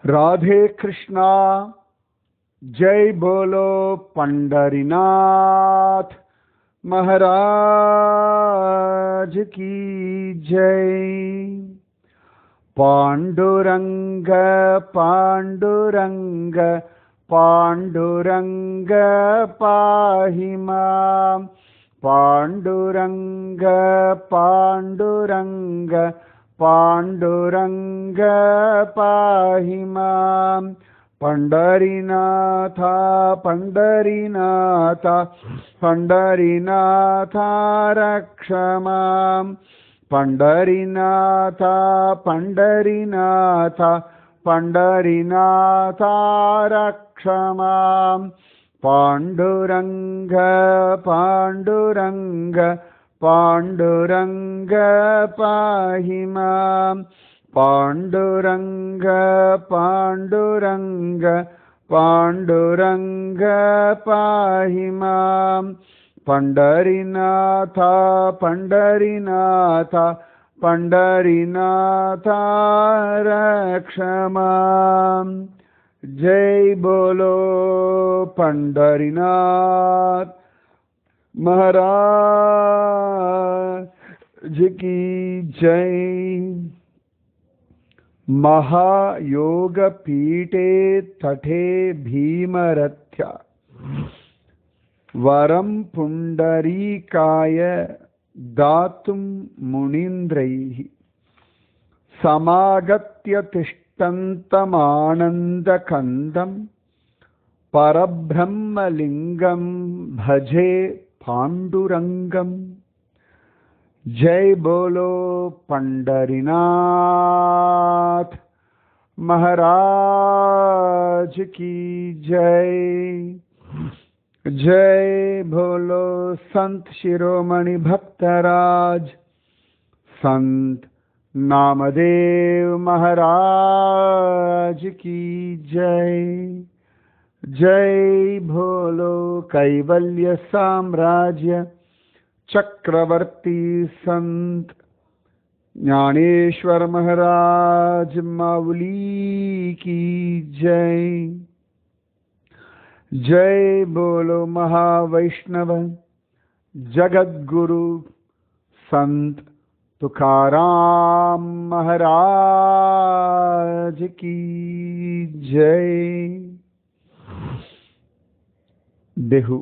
राधे कृष्णा। जय बोलो पंडरीनाथ महाराज की जय। पांडुरंग पांडुरंग पांडुरंग पाहि मां। पांडुरंग पांडुरंग पांडुरंग पाहि मां। पंडरीनाथ पंडरीनाथ पंडरीनाथ रक्ष मां। पंडरीनाथ पंडरीनाथ पंडरीनाथ रक्ष मां। पांडुरंग पांडुरंग पांडुरंग पाहि मां। पांडुरंग पांडुरंग पांडुरंग पाहि मां। पंडरीनाथ पंडरीनाथ पंडरीनाथ रक्ष मां। जय बोलो पंडरीनाथ महाराज की जय। महायोग पीठे तटे भीमरथ्या वरं पुंडरीकाय दातुं मुनीन्द्रैः समागत्य तिष्ठन्तमानन्दकन्दं परब्रह्मलिङ्गं भजे पाण्डुरङ्गम्। जय बोलो पंडरीनाथ महाराज की जय। जय बोलो संत शिरोमणि भक्तराज संत नामदेव महाराज की जय। जय बोलो कैवल्य साम्राज्य चक्रवर्ती संत ज्ञानेश्वर महाराज माउली की जय। जय बोलो महावैष्णव जगद्गुरु संत तुकाराम महाराज की जय। देहु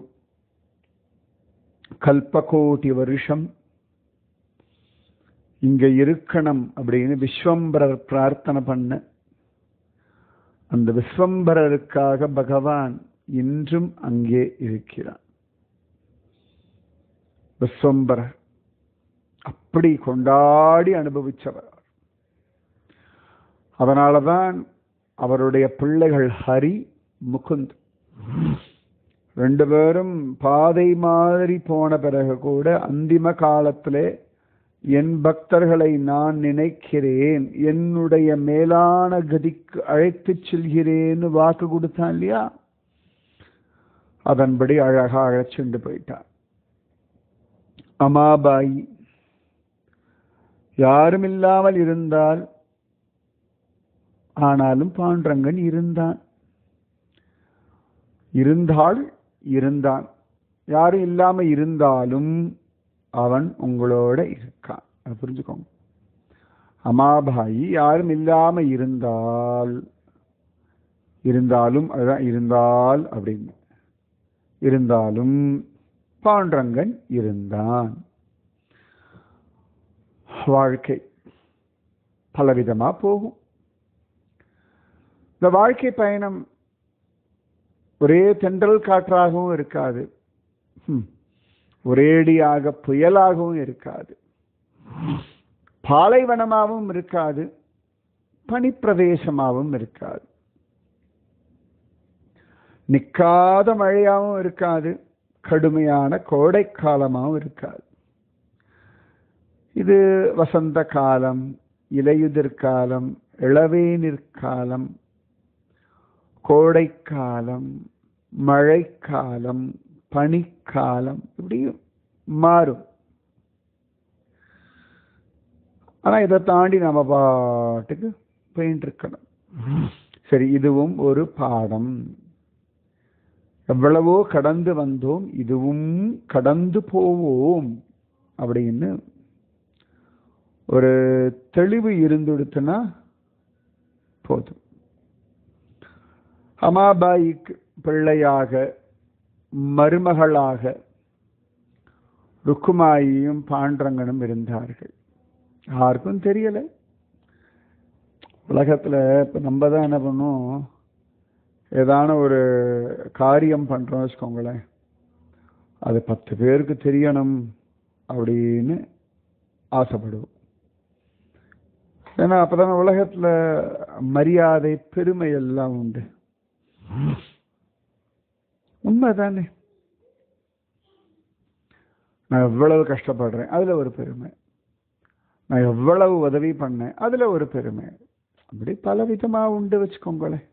கல்பகோட்டி வருஷம் இங்க இருக்கணும் அப்படின்னு விஸ்வம்பரர் பிரார்த்தனை பண்ண, அந்த விஸ்வம்பரருக்காக பகவான் இன்றும் அங்கே இருக்கிறான். விஸ்வம்பரர் அப்படி கொண்டாடி அனுபவிச்சவர். அதனாலதான் அவருடைய பிள்ளைகள் ஹரி முகுந்த் ரெண்டு பேரும் பாதை மாதிரி போன பிறகு கூட அந்திம காலத்திலே என் பக்தர்களை நான் நினைக்கிறேன், என்னுடைய மேலான கதிக்கு அழைத்து செல்கிறேன்னு வாக்கு கொடுத்தான் இல்லையா, அதன்படி அழகா அழைச்சுண்டு போயிட்டான். அமாபாயி யாரும் இல்லாமல் இருந்தால், ஆனாலும் பாண்டரங்கன் இருந்தான். இருந்தான் யாரும் இல்லாம இருந்தாலும் அவன் உங்களோட இருக்கான். புரிஞ்சுக்கோங்க. அமாபாயி யாரும் இல்லாம இருந்தாலும் அதுதான் இருந்தால் அப்படின்னு. இருந்தாலும் பாண்டரங்கன் இருந்தான். வாழ்க்கை பலவிதமா போகும். இந்த வாழ்க்கை பயணம் ஒரே தென்றல் காற்றாகவும் இருக்காது, ஒரேடியாக புயலாகவும் இருக்காது, பாலைவனமாகவும் இருக்காது, பனிப்பிரதேசமாகவும் இருக்காது, நிற்காத மழையாகவும் இருக்காது, கடுமையான கோடை காலமாகவும் இருக்காது. இது வசந்த காலம், இலையுதிர் காலம், இளவேனிற் காலம், கோடைக்காலம், மழைக்காலம், பனிக்காலம், இப்படி மாறும். ஆனா இதை தாண்டி நம்ம பாட்டுக்கு போயிட்டு இருக்கணும். சரி, இதுவும் ஒரு பாடம். எவ்வளவோ கடந்து வந்தோம், இதுவும் கடந்து போவோம் அப்படின்னு ஒரு தெளிவு இருந்துடுத்துனா போதும். அமாபாய்க்கு பிள்ளையாக மருமகளாக ருக்குமாயியும் பாண்டரங்கனும் இருந்தார்கள். யாருக்கும் தெரியல. உலகத்துல இப்ப நம்ம தான் என்ன பண்ணோம், ஏதான ஒரு காரியம் பண்றோம் வச்சுக்கோங்களேன், அது 10 பேருக்கு தெரியணும் அப்படின்னு ஆசைப்படுவோம். ஏன்னா அப்பதான் உலகத்துல மரியாதை பெருமை எல்லாம் உண்டு. உண்மைதானே? நான் எவ்வளவு கஷ்டப்படுறேன் அதுல ஒரு பெருமை, நான் எவ்வளவு உதவி பண்ணேன் அதுல ஒரு பெருமை, அப்படி பல விதமா உண்டு வச்சுக்கோங்களேன்.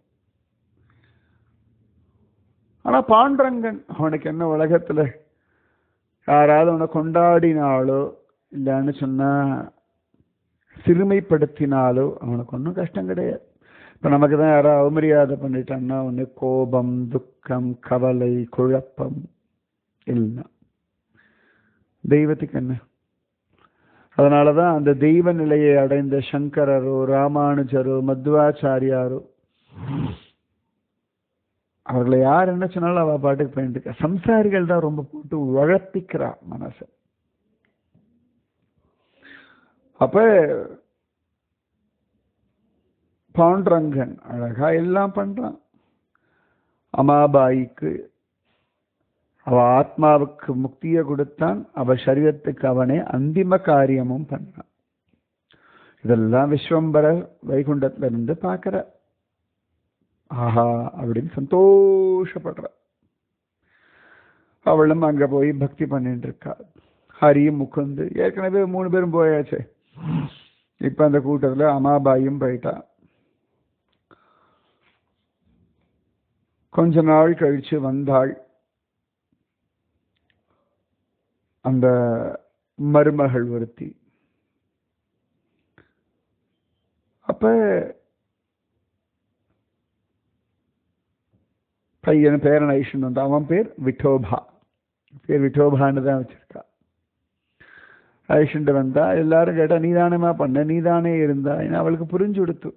ஆனா பாண்டரங்கன் அவனுக்கு என்ன, உலகத்துல யாராவது அவனை கொண்டாடினாலோ இல்லைன்னு சொன்னா சிறுமைப்படுத்தினாலோ அவனுக்கு ஒன்றும் கஷ்டம் கிடையாது. இப்ப நமக்கு தான் யாராவது அவமரியாதை பண்ணிட்டான்னா ஒன்று கோபம், துக்கம், கவலை, குழப்பம் இல்லை. தெய்வத்துக்கு என்ன? அதனாலதான் அந்த தெய்வ நிலையை அடைந்த சங்கரரோ ராமானுஜரோ மத்வாச்சாரியாரோ அவர்களை யார் என்ன சொன்னாலும் அவ பாட்டுக்கு போயிட்டு, சம்சாரிகள் தான் ரொம்ப போட்டு உழப்பிக்கிறா மனச. அப்ப பாண்டரங்கன் அழகா எல்லாம் பண்றான். அமாபாய்க்கு அவ ஆத்மாவுக்கு முக்தியை கொடுத்தான், அவ சரீரத்துக்கு அவனே அந்திம காரியமும் பண்ணான். இதெல்லாம் விஸ்வம்பரர் வைகுண்டத்துல இருந்து பார்க்கிற, ஆஹா அப்படின்னு சந்தோஷப்படுற. அவளும் அங்க போய் பக்தி பண்ணிட்டு இருக்கா. ஹரி முகுந்து ஏற்கனவே 3 பேரும் போயாச்சு. இப்ப அந்த கூட்டத்துல அமாபாயும் போயிட்டா. கொஞ்ச நாள் கழிச்சு வந்தாள் அந்த மருமகள் ஒருத்தி. அப்ப பையன் பேரன் ஐஷன் வந்தா. அவன் பேர் விட்டோபா. பேர் விட்டோபான்னு தான் வச்சிருக்கா. ஐஷன் வந்தா. எல்லாரும் கேட்டா நீதானேமா பண்ண, நீதானே இருந்தா. அவளுக்கு புரிஞ்சு கொடுத்து.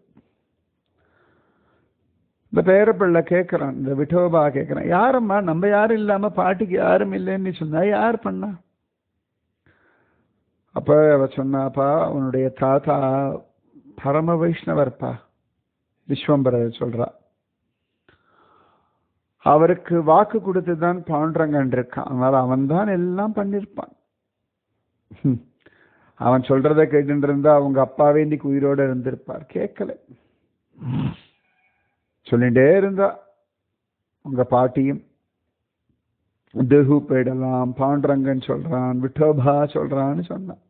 இந்த பேரப்பிள்ளை கேட்கிறான், இந்த விட்டோபா கேட்கிறான், யாரம்மா நம்ம யாரும் இல்லாம பாட்டிக்கு யாரும் இல்லைன்னு சொன்னா யார் பண்ணா? அப்ப அவ சொன்னாப்பா, உன்னுடைய தாத்தா பரம வைஷ்ணவர்ப்பா, விஸ்வம்பரர் சொல்றா. அவருக்கு வாக்கு கொடுத்துதான் பாண்டரங்கன் இருக்கான். அதனால அவன் தான் எல்லாம் பண்ணிருப்பான். அவன் சொல்றதை கேட்டு இருந்தா அவங்க அப்பாவே இன்னைக்கு உயிரோட இருந்திருப்பார். கேட்கல, சொல்லிட்டே இருந்தா. உங்க பாட்டியும் தேகு போயிடலாம், பாண்டரங்கன் சொல்றான், விட்டோபா சொல்றான்னு சொன்னான்.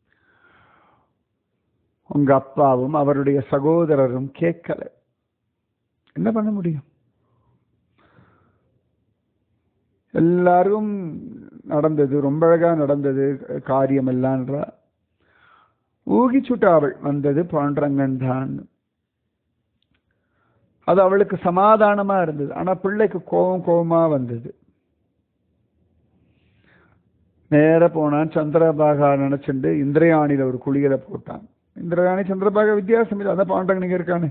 உங்க அப்பாவும் அவருடைய சகோதரரும் கேட்கல. என்ன பண்ண முடியும்? எல்லாரும் நடந்தது, ரொம்ப அழகா நடந்தது காரியம் எல்லான்றா. ஊகிச்சுட்டா அவள் வந்தது பாண்டரங்கன் தான். அது அவளுக்கு சமாதானமா இருந்தது. ஆனா பிள்ளைக்கு கோபமா வந்தது. நேர போனான், சந்திரபாகா நினைச்சுண்டு இந்திரயாணியில ஒரு குளியல போட்டான். இந்திரயாணி சந்திரபாகா வித்தியாசம் இல்லை, அதான் பாண்டரங்கனுக்கு இருக்கானே.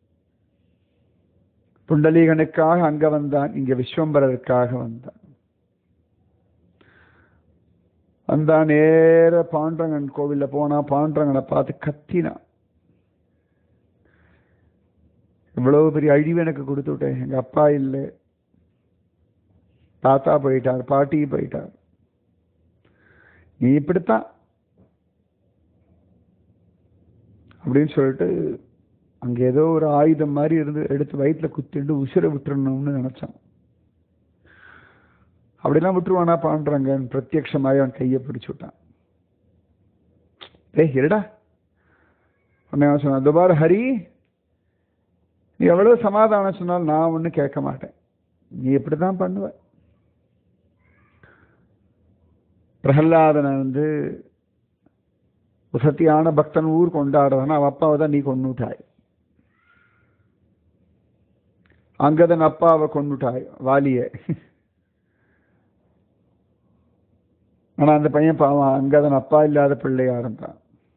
புண்டலீகனுக்காக அங்க வந்தான், இங்க விஸ்வம்பரருக்காக வந்தான். வந்தா நேர பாண்டரங்கன் கோவில்ல போனா. பாண்டரங்கனை பார்த்து கத்தினான், இவ்வளவு பெரிய அழிவு எனக்கு கொடுத்து விட்டேன். எங்க அப்பா இல்லை, தாத்தா போயிட்டார், பாட்டி போயிட்டார், நீ இப்படித்தான் அப்படின்னு சொல்லிட்டு அங்க ஏதோ ஒரு ஆயுதம் மாதிரி இருந்து எடுத்து வயிற்றுல குத்திட்டு உசிரை விட்டுறணும்னு நினைச்சான். அப்படிலாம் விட்டுருவானா பாண்டரங்கன்? பிரத்யட்சமாய் அவன் கையை பிடிச்சு விட்டான். இருடா உன்னை சொன்னான், துபார் ஹரி, நீ எவ்வளவு சமாதானம் சொன்னாலும் நான் ஒன்னும் கேட்க மாட்டேன், நீ எப்படிதான் பண்ணுவ. பிரகலாதனை சத்தியான பக்தன் ஊர் கொண்டாடுறதுன்னா அவன் அப்பாவை தான் நீ கொண்டுட்டாய். அங்கதன் அப்பாவை கொண்டுட்டாய் வாலிய. ஆனா அந்த பையன் பாவம் அங்கதன் அப்பா இல்லாத பிள்ளையா இருந்தான்.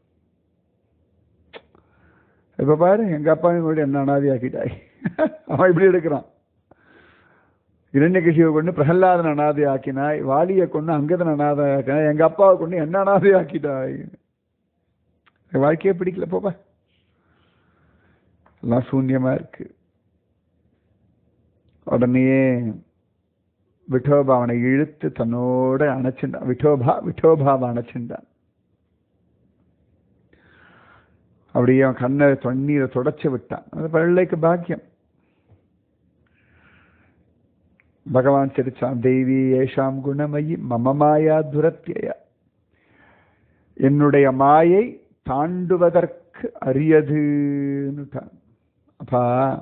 இப்ப பாரு எங்க அப்பாவையும் கூட என்ன அனாதையாக்கிட்டாய். அவன் இப்படி எடுக்கிறான். இரண்யகசியை கொண்டு பிரகலாதன் அனாதையாக்கினாய், வாலியை கொண்டு அங்கதன் அனாதையாக்கினாய், எங்க அப்பாவை கொண்டு என்ன அனாதையாக்கிட்டாய். வாழ்க்கையே பிடிக்கல போப்பா, எல்லாம் சூன்யமா இருக்கு. உடனே விட்டோபா அவனை இழுத்து தன்னோட அணைச்சின்றான். விட்டோபாவை அணைச்சின்றான். அப்படியே அவன் கண்ணை தண்ணீரை தொடச்சு விட்டான். அது பிள்ளைக்கு பாக்கியம். பகவான் சிரிச்சான். தெய்வி ஏஷாம் குணமயி மம மாயா துரத்தியா, என்னுடைய மாயை தாண்டுவதற்கு அரியதுன்னுட்டான். அப்பா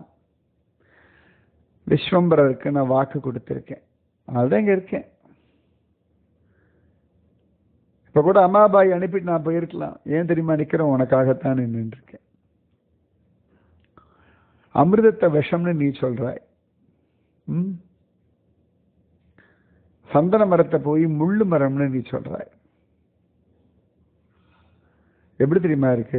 விஸ்வம்பரருக்கு நான் வாக்கு கொடுத்திருக்கேன், அதுதான் இங்க இருக்கேன். இப்ப கூட அம்மாபாய் அனுப்பிட்டு நான் போயிருக்கலாம். ஏன் தெரியுமா நிக்கிறேன்? உனக்காகத்தான் நின்று இருக்கேன். அமிர்தத்தை விஷம்னு நீ சொல்றாய். சந்தன மரத்தை போய் முள்ளு மரம்னு நீ சொல்றாய். எப்படி தெரியுமா இருக்கு?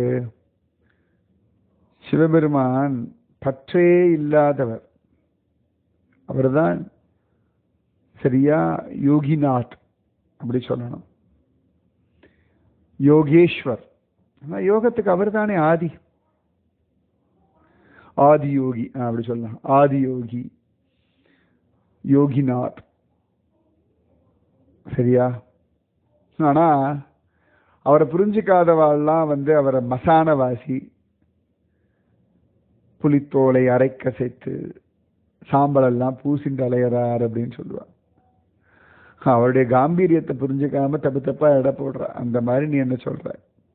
சிவபெருமான் பற்றே இல்லாதவர். அவர்தான் சரியா யோகிநாத் அப்படி சொல்லணும், யோகேஸ்வர். யோகத்துக்கு அவர் தானே ஆதி, ஆதி யோகி அப்படி சொல்லலாம். ஆதி யோகி, யோகிநாத், சரியா? ஆனா அவரை புரிஞ்சுக்காதவாள்லாம் அவரை மசானவாசி, புலித்தோலை அரைக்க சேர்த்து சாம்பல் எல்லாம் பூசிண்டு அலையறார் அப்படின்னு சொல்லுவார். அவருடைய காம்பீரியத்தை புரிஞ்சுக்காம தப்பு தப்பா எடை போடுற. அந்த மாதிரி நீ என்ன சொல்ற?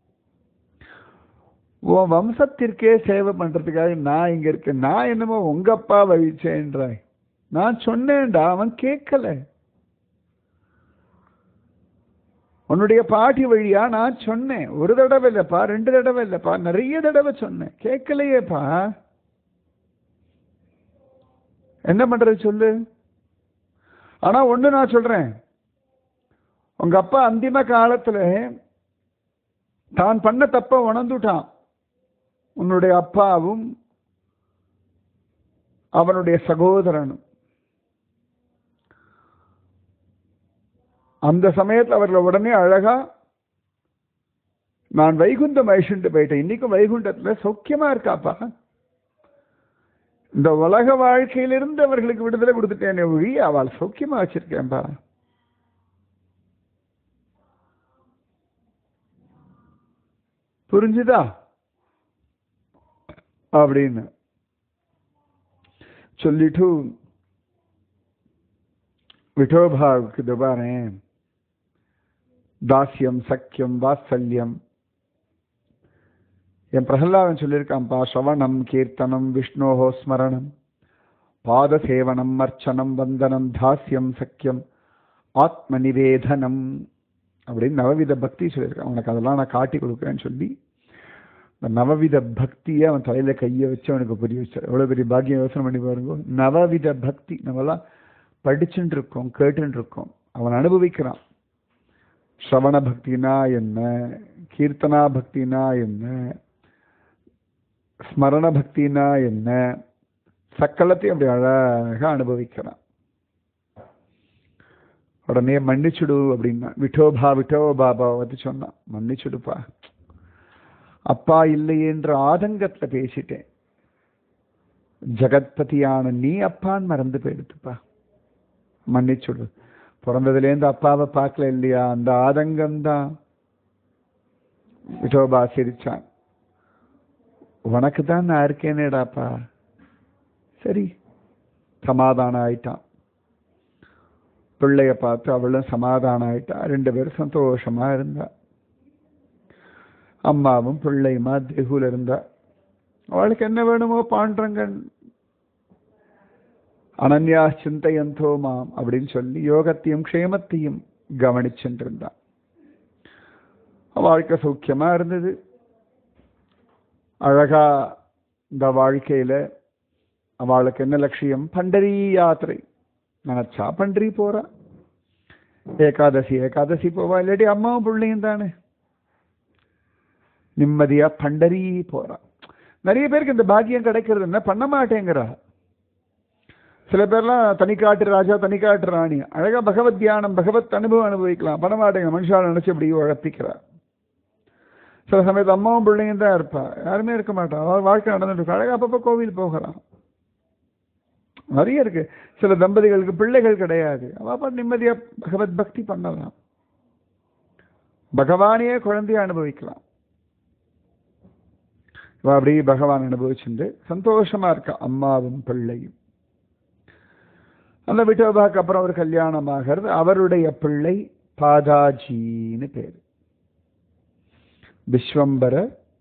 உன் வம்சத்திற்கே சேவை பண்றதுக்காக நான் இங்க இருக்கேன். நான் என்னமோ உங்க அப்பா வழிச்சேன்றாய். நான் சொன்னேன்டா, அவன் கேட்கல. உன்னுடைய பாட்டி வழியா நான் சொன்னேன். ஒரு தடவை இல்லப்பா, 2 தடவை இல்லப்பா, நிறைய தடவை சொன்னேன், கேட்கலையேப்பா. என்ன பண்றது சொல்லு? ஆனா ஒண்ணு நான் சொல்றேன், உங்க அப்பா அந்திம காலத்துல தான் பண்ண தப்ப உணர்ந்துட்டான். உன்னுடைய அப்பாவும் அவனுடைய சகோதரனும். அந்த சமயத்தில் அவர்கள் உடனே அழகா நான் வைகுண்டம் அழிச்சுட்டு போயிட்டேன், இன்னைக்கும் வைகுண்டத்துல சௌக்கியமா இருக்காப்பா, இந்த உலக வாழ்க்கையிலிருந்து அவர்களுக்கு விடுதலை கொடுத்துட்டேன், ஒழி அவள் சௌக்கியமா வச்சிருக்கேன்பா. புரிஞ்சுதா அப்படின்னு சொல்லிட்டு விட்டோபாவுக்கு துபாரே தாஸ்யம் சக்கியம் வாத்சல்யம். என் பிரகலாதன் சொல்லியிருக்கான்ப்பா, ஸ்ரவணம் கீர்த்தனம் விஷ்ணோஹோ ஸ்மரணம் பாத சேவனம் அர்ச்சனம் வந்தனம் தாஸ்யம் சக்கியம் ஆத்ம நிவேதனம் அப்படின்னு நவவித பக்தி சொல்லியிருக்கான். உனக்கு அதெல்லாம் நான் காட்டி கொடுக்குறேன்னு சொல்லி இந்த நவவித பக்தியை அவன் தலையில கையை வச்சு அவனுக்கு புரிய வச்சார். எவ்வளவு பெரிய பாக்கியம் யோசனை பண்ணி பாருங்க. நவவித பக்தி நம்மெல்லாம் படிச்சுட்டு இருக்கோம், கேட்டுட்டு இருக்கோம், அவன் அனுபவிக்கிறான். ஸ்ரவண பக்தினா என்ன, கீர்த்தனா பக்தினா என்ன, ஸ்மரண பக்தினா என்ன, சக்கலத்தையும் அப்படி அழகா அனுபவிக்கிறான். உடனே மன்னிச்சுடு அப்படின்னா விட்டோபாபா வந்து சொன்னான், மன்னிச்சுடுப்பா, அப்பா இல்லையென்ற ஆதங்கத்துல பேசிட்டேன், ஜகத்பதியான நீ அப்பான்னு மறந்து போயிடுத்துப்பா, மன்னிச்சுடு. பிறந்ததுலேருந்து அப்பாவை பார்க்கல இல்லையா, அந்த ஆதங்கம்தான். விட்டோபா சிரிச்சான். உனக்கு தான் நான் இருக்கேனேடாப்பா. சரி, சமாதானம் ஆயிட்டான். பிள்ளைய பார்த்து அவளும் சமாதானம் ஆயிட்டா. 2 பேரும் சந்தோஷமா இருந்தா. அம்மாவும் பிள்ளையுமா தேகுல இருந்தா. அவளுக்கு என்ன வேணுமோ பாண்டரங்கன் அனன்யா சிந்தையந்தோ மாம் அப்படின்னு சொல்லி யோகத்தையும் க்ஷேமத்தையும் கவனிச்சுட்டு இருந்தான். வாழ்க்கை சௌக்கியமா இருந்தது. அழகா இந்த வாழ்க்கையில அவளுக்கு என்ன லட்சியம்? பண்டரி யாத்திரை. நினைச்சா பண்டரி போறா, ஏகாதசி ஏகாதசி போவா, இல்லாட்டி அம்மாவும் பிள்ளையும் தானே நிம்மதியா பண்டரி போறா. நிறைய பேருக்கு இந்த பாக்கியம் கிடைக்கிறது என்ன, பண்ண மாட்டேங்கிறா. சில பேர்லாம் தனிக்காட்டு ராஜா தனிக்காட்டு ராணி, அழகா பகவத் தியானம் பகவத் அனுபவம் அனுபவிக்கலாம், பண்ண மாட்டேங்க. மனுஷால் நினைச்சு இப்படி உழப்பிக்கிறா. சில சமயத்து அம்மாவும் பிள்ளையும் தான் இருப்பா, யாருமே இருக்க மாட்டா. அவள் வாழ்க்கை நடந்துட்டு இருக்கா, அழகா அப்பப்போ கோவில் போகிறான். நிறைய இருக்கு. சில தம்பதிகளுக்கு பிள்ளைகள் கிடையாது, அவ நிம்மதியா பகவத் பக்தி பண்ணலாம், பகவானையே குழந்தைய அனுபவிக்கலாம். அப்படி பகவான் அனுபவிச்சுட்டு சந்தோஷமா இருக்கா அம்மாவும் பிள்ளையும். அந்த விட்டோபாக்கு அப்புறம் ஒரு கல்யாணம் ஆகிறது. அவருடைய பிள்ளை பாதாஜின்னு பேரு. விஸ்வம்பர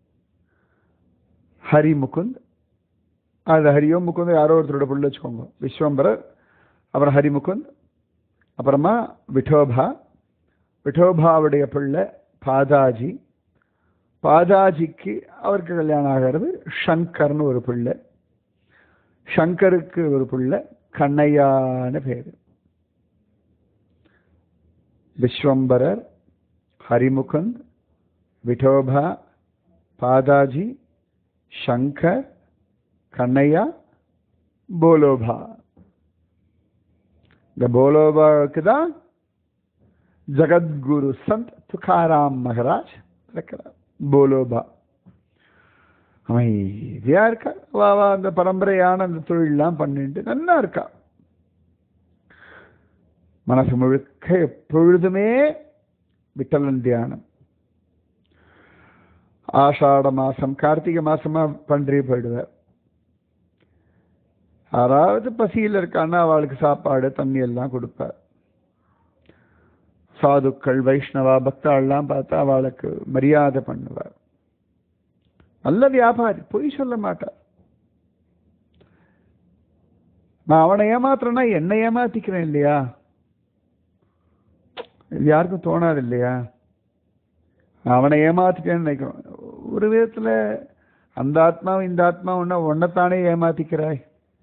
ஹரிமுகுந்த், அது ஹரியோ முகுந்த் யாரோ ஒருத்தரோட பிள்ளை வச்சுக்கோங்க. விஸ்வம்பரர், அப்புறம் ஹரிமுகுந்த், அப்புறமா விட்டோபா, விட்டோபாவுடைய பிள்ளை பாதாஜி, பாதாஜிக்கு அவருக்கு கல்யாணம் ஆகிறது. சங்கர்னு ஒரு பிள்ளை, சங்கருக்கு ஒரு பிள்ளை கண்ணையான்னு பேரு. விஸ்வம்பரர், ஹரிமுகுந்த், விட்டோபா, பாதாஜி, சங்கர், கண்ணையா, போலோபா. இந்த போலோபாவுக்கு தான் ஜகத்குரு சந்த் துகாராம் மகராஜ் இருக்கிறார். போலோபா அமைதியா இருக்கா, வா வா அந்த பரம்பரையான அந்த தொழிலெல்லாம் பண்ணிட்டு நல்லா இருக்கா. மனசு முழுக்க எப்பொழுதுமே விட்டலன் தியானம். ஆஷாட மாசம் கார்த்திகை மாசமா பன்றி போயிடுவார். யாராவது பசியில் இருக்கான்னா அவளுக்கு சாப்பாடு தண்ணி எல்லாம் கொடுப்பார். சாதுக்கள் வைஷ்ணவா பக்தாள்லாம் பார்த்தா அவளுக்கு மரியாதை பண்ணுவார். நல்ல வியாபாரி, பொய் சொல்ல மாட்டார். நான் அவனை ஏமாத்துறேன்னா என்னை ஏமாத்திக்கிறேன் இல்லையா, இது யாருக்கும் தோணாது இல்லையா. அவனை ஏமாத்திட்டேன்னு நினைக்கிறோம். ஒரு விதத்துல அந்த ஆத்மாவும் இந்த ஆத்மா ஒன்னத்தானே ஏமாத்திக்கிறாய்.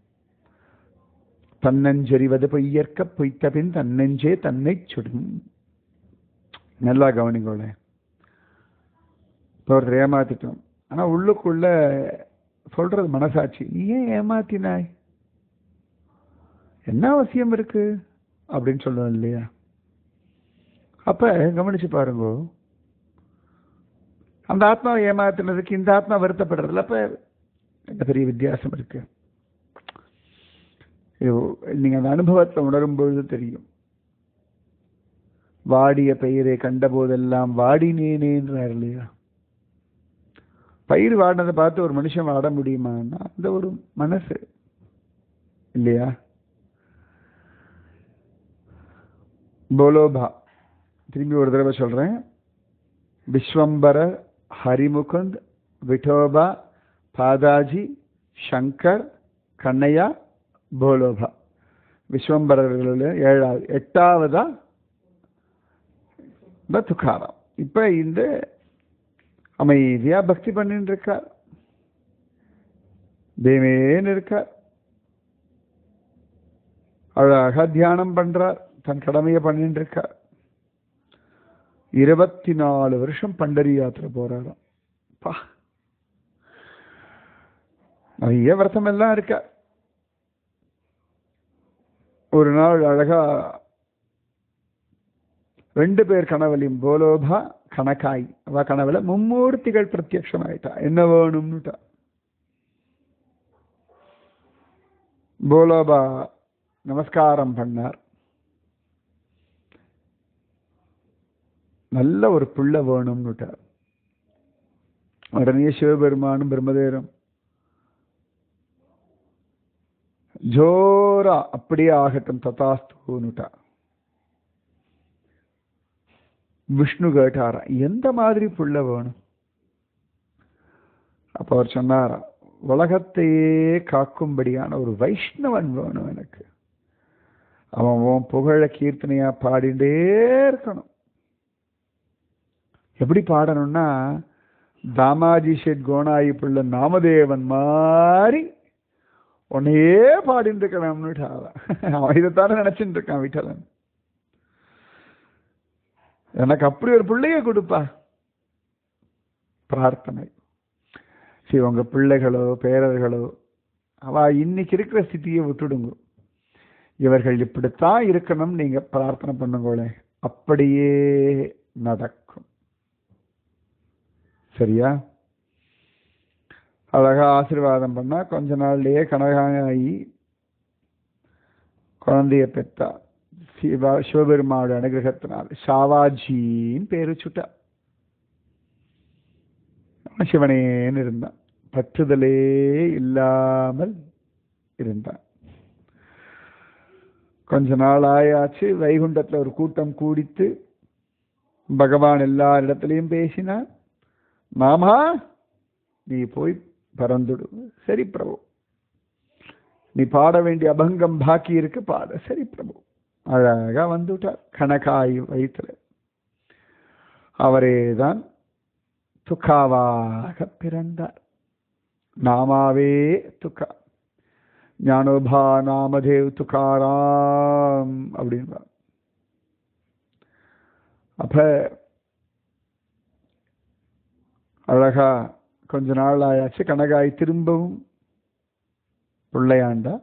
தன்னஞ்செறிவது பொய்யற்க பொய்த்த பின் தன்னெஞ்சே தன்னை சுடும். நல்லா கவனிங்கோல. இப்போ ஒருத்தர் ஏமாத்திட்டோம், ஆனா உள்ளுக்குள்ள சொல்றது மனசாட்சி, நீ ஏன் ஏமாத்தினாய், என்ன அவசியம் இருக்கு அப்படின்னு சொல்லுவோம் இல்லையா. அப்ப கவனிச்சு பாருங்க, அந்த ஆத்மாவை ஏமாத்தினதுக்கு இந்த ஆத்மா வருத்தப்படுறதுல அப்ப என்ன பெரிய வித்தியாசம் இருக்கு. நீங்க அந்த அனுபவத்தை உணரும் பொழுது தெரியும். வாடிய பயிரை கண்ட போதெல்லாம் வாடினேனேன்றார் இல்லையா. பயிர் வாடினதை பார்த்து ஒரு மனுஷன் வாட முடியுமான்னா அந்த ஒரு மனசு இல்லையா. போலோபா, திரும்பி ஒரு தடவை சொல்றேன். விஸ்வம்பர, ஹரிமுகுந்த், விட்டோபா, பாதாஜி, சங்கர், கண்ணையா, போலோபா. விஸ்வம்பரர்கள் 7வது, 8வதா துகாராம். இப்ப இந்த அமைதியா பக்தி பண்ணிட்டு இருக்கார், தேவேன்னு இருக்கார், அழகா தியானம் பண்றார், தன் கடமையை பண்ணிட்டு இருக்கார். 24 வருஷம் பண்டரி யாத்திரை போறாராம். நிறைய வருத்தம் எல்லாம் இருக்கா. ஒரு நாள் அழகா 2 பேர் கனவுலையும், போலோபா கணக்காய், அவ கனவுல மும்மூர்த்திகள் பிரத்யட்சமாயிட்டா. என்ன வேணும்னுட்டா. போலோபா நமஸ்காரம் பண்ணார். நல்ல ஒரு புள்ள வேணும்னுட்டார். உடனே சிவபெருமானும் பிரம்மதேவரும் ஜோரா அப்படியே ஆகட்டும் ததாஸ்துன்னுட்டா. விஷ்ணு கேட்டாரா எந்த மாதிரி புள்ள வேணும். அப்ப அவர் சொன்னாரா, உலகத்தையே காக்கும்படியான ஒரு வைஷ்ணவன் வேணும் எனக்கு. அவன் புகழ கீர்த்தனையா பாடிண்டே இருக்கணும். எப்படி பாடணும்னா, தாமாஜி ஷெட் கோனாயி புள்ள நாமதேவன் மாதிரி உன்னையே பாடிட்டு இருக்கணும்னுட்டா அவன் இதைத்தானே நினைச்சுட்டு இருக்கான் விட்டலன். எனக்கு அப்படி ஒரு பிள்ளைய கொடுப்பா. பிரார்த்தனை. சரி, உங்க பிள்ளைகளோ பேரர்களோ அவ இன்னைக்கு இருக்கிற ஸ்திதியை விட்டுடுங்க. இவர்கள் இப்படித்தான் இருக்கணும் நீங்க பிரார்த்தனை பண்ணுங்களே, அப்படியே நடக்கும். சரியா? அழகா ஆசீர்வாதம் பண்ணா கொஞ்ச நாள்லயே கனகாயி குழந்தைய பெற்றா. சிவபெருமாவோட அனுகிரகத்தினால் ஷாவாஜின்னு பேரு சுட்டா. சிவனேன்னு இருந்தான், பற்றுதலே இல்லாமல் இருந்தான். கொஞ்ச நாள் ஆயாச்சு, வைகுண்டத்துல ஒரு கூட்டம் கூடித்து பகவான் எல்லா இடத்துலையும் பேசினான். மாமா நீ போய் பறந்துடு. சரி பிரபு. நீ பாட வேண்டிய அபங்கம் பாக்கி இருக்கு, பாட. சரி பிரபு. அழகா வந்துட்டார் கணக்காய் வயிற்றுல. அவரேதான் துக்காவாக பிறந்தார். நாமாவே துக்கா. ஞானோபா நாமதேவ் துக்காராம் அப்படின்றார். அப்ப அழகா கொஞ்ச நாள் ஆயாச்சு. கனகாய் திரும்பவும் பிள்ளையாண்டா.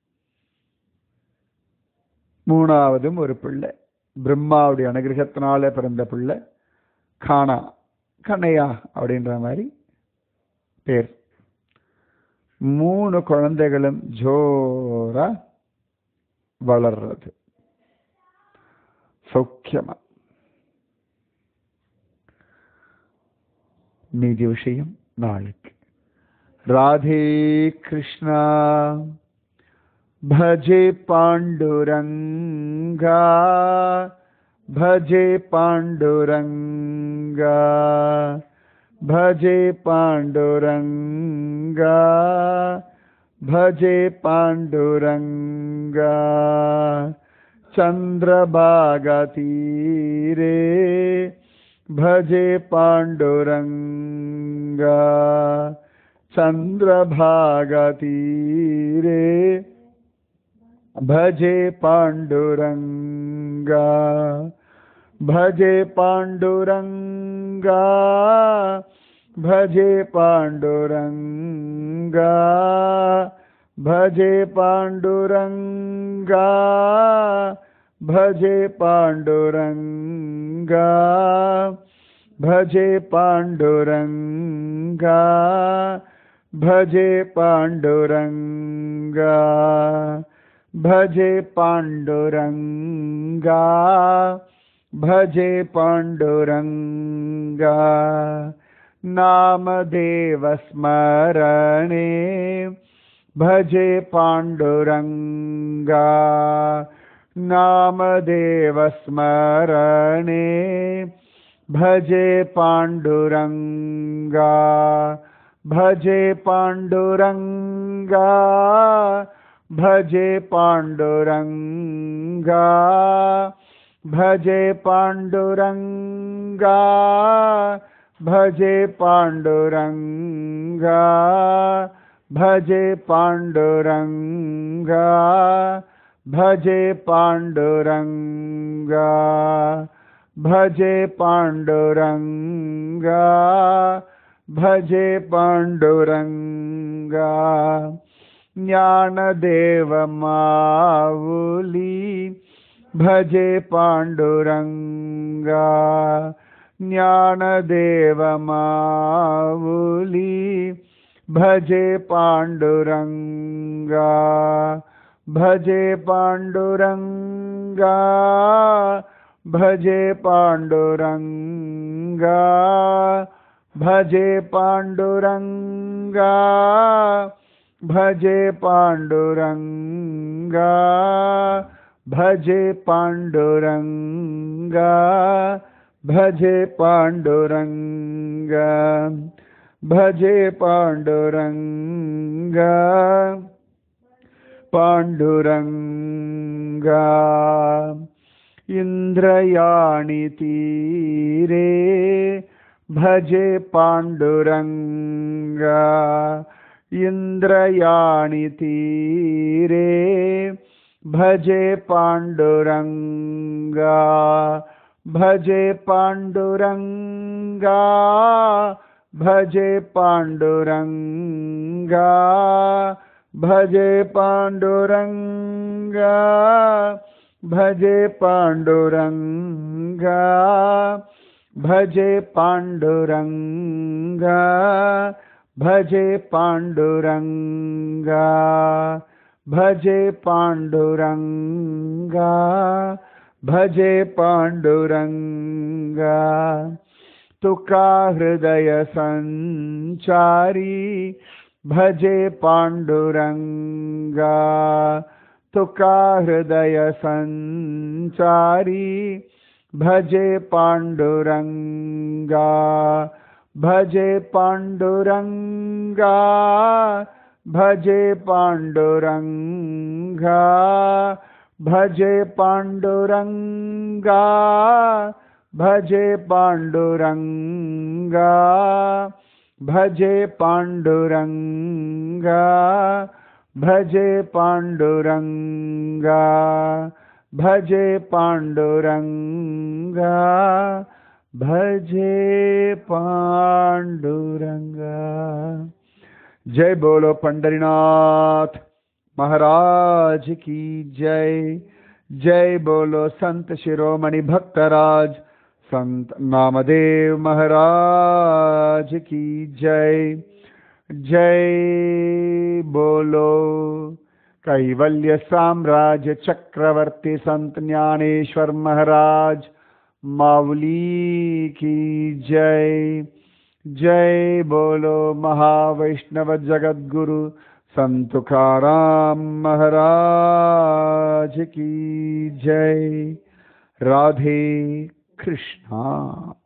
மூணாவதும் ஒரு பிள்ளை, பிரம்மாவுடைய அனுகிரகத்தினால பிறந்த பிள்ளை. காணா கண்ணையா அப்படின்ற மாதிரி பேர். 3 குழந்தைகளும் ஜோரா வளர்றது சௌக்கியமா. மீதி விஷயம் நாளைக்கு. ராதே கிருஷ்ணா. भजे पांडुरंगा, भजे पांडुरंगा, भजे पांडुरंगा, भजे पांडुरंगा। चंद्रभागा तीरे भजे पांडुरंगा, चंद्रभागा तीरे भजे पांडुरंगा, भजे पांडुरंगा, भजे पांडुरंगा, भजे पांडुरंगा, भजे पांडुरंगा, भजे पांडुरंगा, भजे पांडुरंगा, भजे पांडुरंगा, भजे पांडुरंगा। नामदेव स्मरणे भजे पांडुरंगा, नामदेव स्मरणे भजे पांडुरंगा, भजे पांडुरंगा, भजे पांडुरंगा, भजे पांडुरंगा, भजे पांडुरंगा, भजे पांडुरंगा, भजे पांडुरंगा, भजे पांडुरंगा, भजे पांडुरंगा। ज्ञानदेव माऊली भजे पांडुरंगा, ज्ञानदेव माऊली भजे पांडुरंगा, भजे पांडुरंगा, भजे पांडुरंगा, भजे पांडुरंगा, भजे पांडुरंगा, भजे पांडुरंगा, भजे पांडुरंगा, भजे पांडुरंगा, पांडुरंगा। इंद्रयाणी तीरे भजे पांडुरंगा, इंद्रयाणी तीरे भजे पांडुरंगा भजे पांडुरंगा भजे पांडुरंगा भजे पांडुरंगा भजे पांडुरंगा भजे पांडुरंगा भजे पांडुरंगा भजे पांडुरंगा भजे पांडुरंगा तुका हृदय संचारी भजे पांडुरंगा तुका हृदय संचारी भजे पांडुरंगा भजे पांडुरंगा भजे पांडुरंगा भजे पांडुरंगा भजे पांडुरंगा भजे पांडुरंगा भजे पांडुरंगा भजे पांडुरंगा भजे पांडुरंगा। जय बोलो पंढरीनाथ महाराज की जय। जय बोलो संत शिरोमणि भक्तराज संत नामदेव महाराज की जय। जय बोलो कैवल्य साम्राज्य चक्रवर्ती संत ज्ञानेश्वर महाराज मावली की जय। जय बोलो महावैष्णव जगत गुरु संत तुकाराम महाराज की जय। राधे कृष्णा।